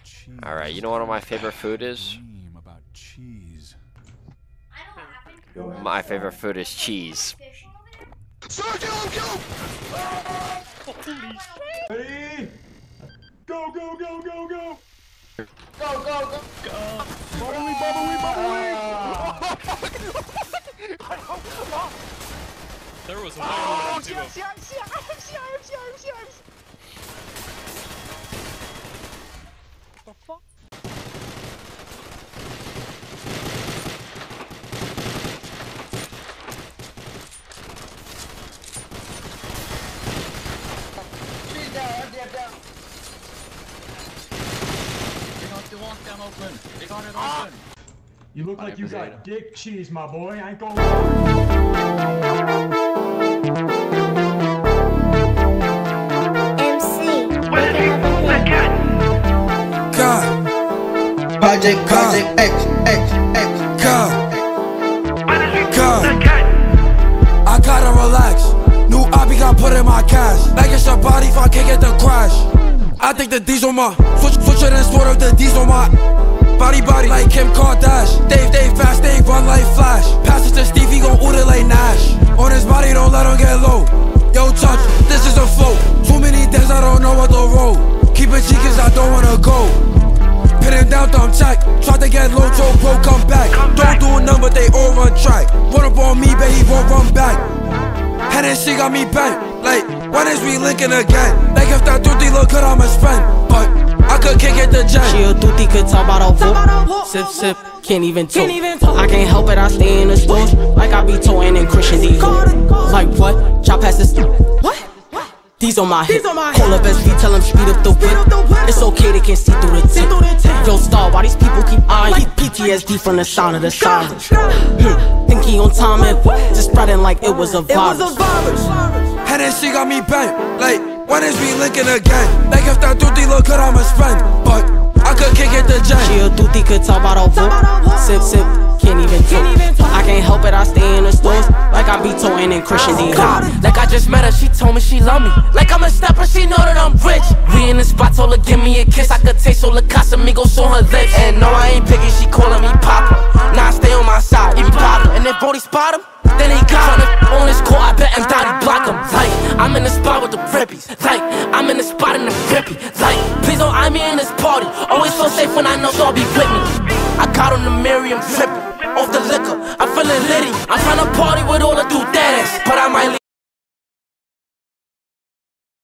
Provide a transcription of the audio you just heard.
Alright, you know what my favorite food is? My favorite food is cheese. Ready? Go, go, go, go, go! Go, go, go! Go! Bubbly, bubbly, bubbly! There was a way Oh, to yes, yes, yes, yes, yes, yes! What the fuck? She's down, they're down. They got the lockdown open. They got it open. You look like you got dick cheese, my boy. I ain't gonna Project X. I gotta relax. New obby got put in my cash. Like it's a body if I can't get the crash. I think the D's on my switch it and sport up the D's on my body like Kim Kardashian. They fast, they run like Flash. Pass it to Steve, he gon' oot it like Nash. On his body, don't let him get low. Yo, touch, this is a float. Too many days, I don't know what the road. Keep it G cause I don't wanna go. Pin him down, thumb check. Tried to get low, Joe Pro, come back. Don't do none, but they all run track. Run up on me, but he won't run back. Hennessy got me bent. Like, when is we linking again? Like if that duty look good, I'ma spend. But I could kick it the jet. She a duty, could talk about a vote. Sip, sip, can't even talk. I can't help it, I stay in the stores. Like I be towing in Christian Dior. Like what? Chop past this. What? These on my hip. Call up SV, tell them speed up the whip. It's okay, they can't see through the tip. Yo, star, why these people keep eyeing? PTSD from the sound of the sirens. Think he on time and just spreading like it was a virus. Hennessy got me bent. Like, when is we linking again? Like if that duty look good, I'ma spend. But I could kick it the jet. She a duty, could talk about a vote. Sip, sip, can't even talk. I can't help it, I stay in the stores. Like I be towing in Christian Dior. Like I just met her, she told me she love me. Like I'm a stepper, she know that I'm rich. We in the spot, told her give me a kiss. I could taste all the Casamigos on her lips. And no, I ain't picky, she calling me Papa. Now I stay on my side, Impala. And if Brody spot him, then he got him. On his court, I bet him down, he block him. Like, I'm in the spot with the rippies. Like, I'm in the spot in the rippy. Like, please don't eye me in this party. Always feel safe when I know y'all be with me. I got on the Miriam tripping. Off the liquor, I'm feeling litty. I'm tryna party with all the dudes, but I might leave.